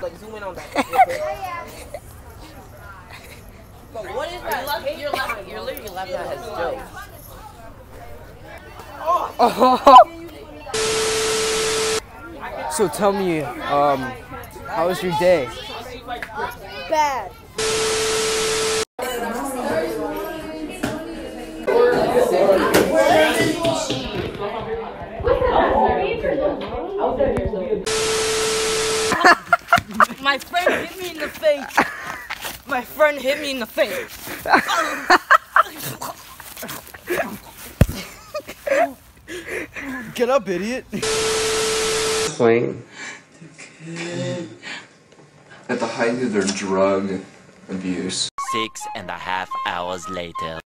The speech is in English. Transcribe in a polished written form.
like zoom in on that. Real quick. But what is that? You're literally laughing at his joke. So tell me, how was your day? Bad. My friend hit me in the face. My friend hit me in the face. Get up, idiot. Playing at the height of their drug abuse. 6.5 hours later.